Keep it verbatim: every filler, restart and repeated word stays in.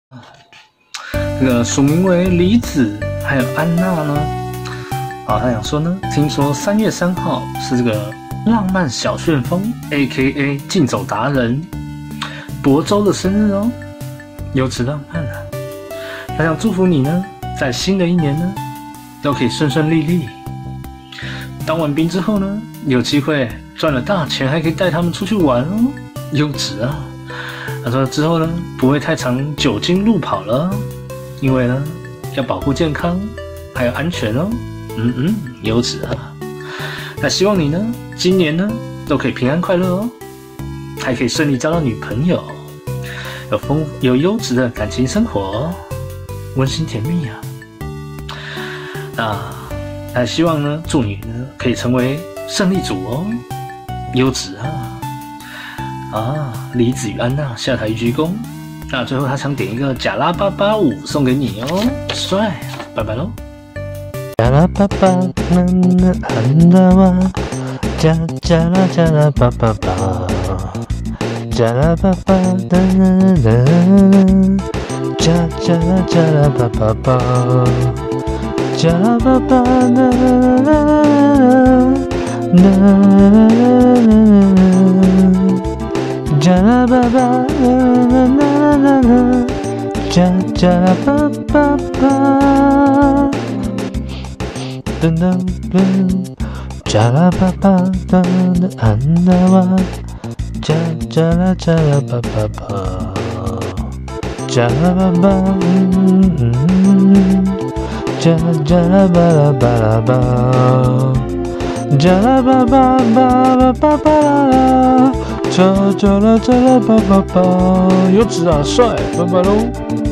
这个署名为李子还有安娜呢，啊，他想说呢，听说三月三号是这个浪漫小旋风 A K A 竞走达人亳州的生日哦，优质浪漫啊！他想祝福你呢，在新的一年呢，都可以顺顺利利。当完兵之后呢，有机会赚了大钱，还可以带他们出去玩哦，优质啊！他说之后呢，不会太常酒精路跑了，因为呢，要保护健康还有安全哦。嗯嗯，优质啊！那希望你呢，今年呢都可以平安快乐哦，还可以顺利交到女朋友，有丰有优质的感情生活，温馨甜蜜啊！那那希望呢，祝你呢可以成为胜利组哦，优质啊！啊，李子与安娜下台一鞠躬。那最后他想点一个假拉八八五送给你哦，帅！拜拜喽。 假拉巴巴，那那安娜哇，假假拉假拉巴巴巴，假拉巴巴，哒哒哒，假假拉假拉巴巴巴，假拉巴巴，哒哒哒哒哒。加拉巴巴，啦啦啦啦，加加拉巴巴巴，噔噔噔，加拉巴巴噔噔安娜哇，加加拉加拉巴巴巴，加拉巴巴，嗯嗯嗯，加加拉巴拉巴拉巴，加拉巴巴巴巴巴巴啦啦。加加啦加啦吧吧吧，优质啊，帅，拜拜喽。